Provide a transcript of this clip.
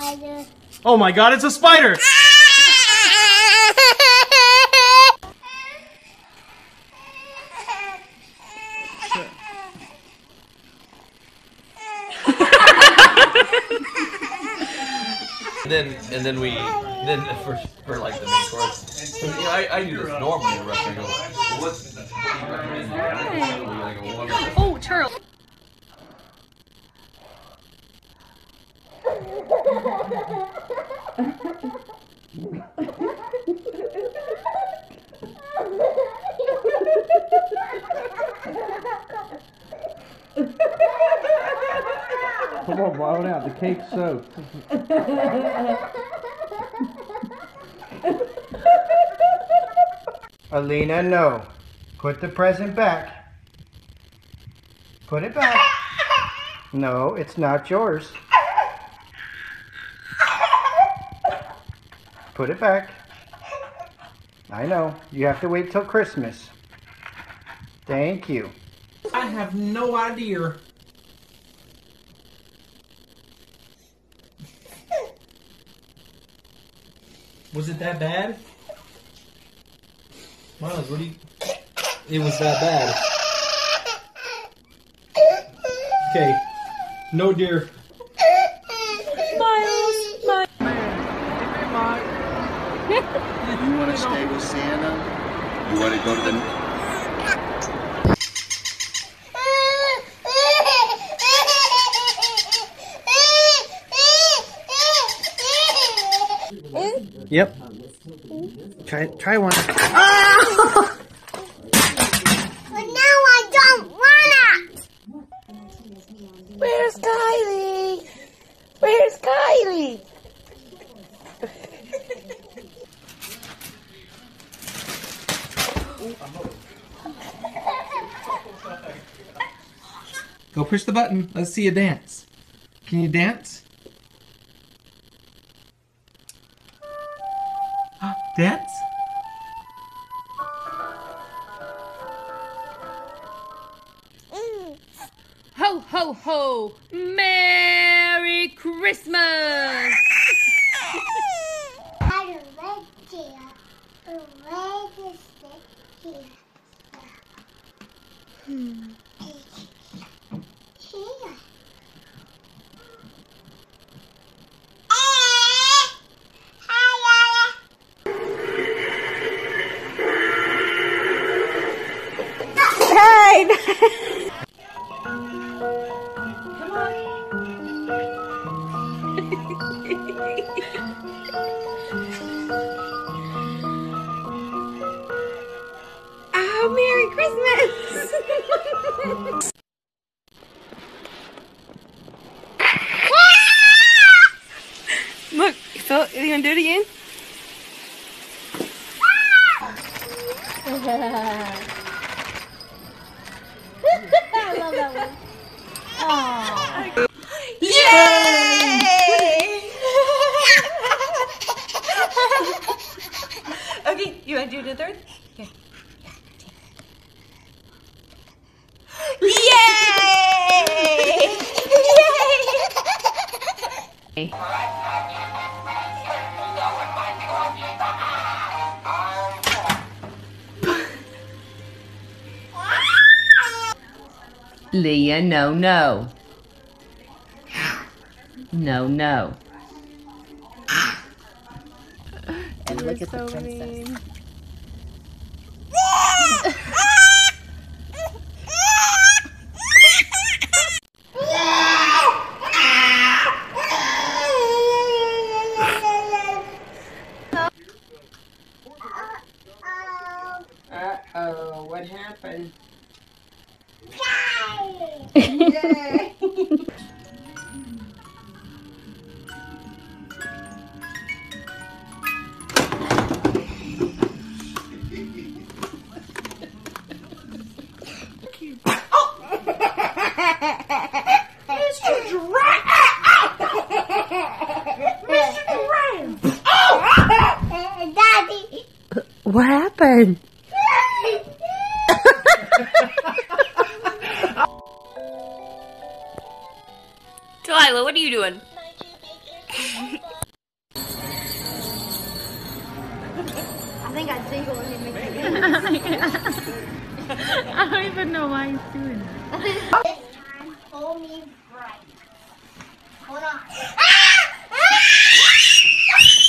spider. Oh my God, it's a spider! And then for like the main course, you know, I do this normally in a restaurant. I go, well, what do you recommend? Oh, Charles. Come on, blow it out. The cake's soaked. Alina, no. Put the present back. Put it back. No, it's not yours. Put it back. I know. You have to wait till Christmas. Thank you. I have no idea. Was it that bad? Miles, what do you... It was that bad. Okay. No dear. Miles, Miles. You want to stay with Santa? You want to go to the... Yep. Try one. Ah! But now I don't want it. Where's Kylie? Where's Kylie? Go push the button. Let's see you dance. Can you dance? Dance? Ho, ho, ho! Merry Christmas! I had a red chair. A red stick here. Chair. Oh, Merry Christmas! Look, Phil, are you gonna do it again? I love that one. Aww. Yay! Okay, you want to do the third? Here. Yay! Yay! Leah, no, no. No, no. And look at the princess. Uh-oh, what happened? Yay! Mr. Giraffe! Mr. Giraffe! Oh! Daddy! What happened? Delilah, what are you doing? don't even know why he's doing that. This time, pull me right. Hold on.